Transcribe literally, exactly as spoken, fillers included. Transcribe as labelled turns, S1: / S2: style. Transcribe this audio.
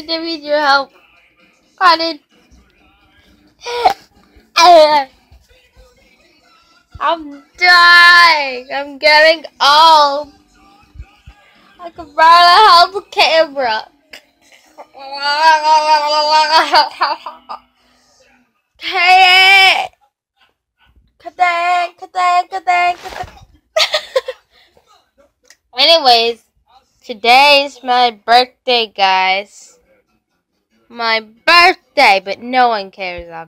S1: I need your help. Pardon. I'm dying. I'm getting old. I could barely hold the camera. Hey! Kadang, kadang, kadang, kadang. Anyways, today's my birthday, guys. My birthday, but no one cares.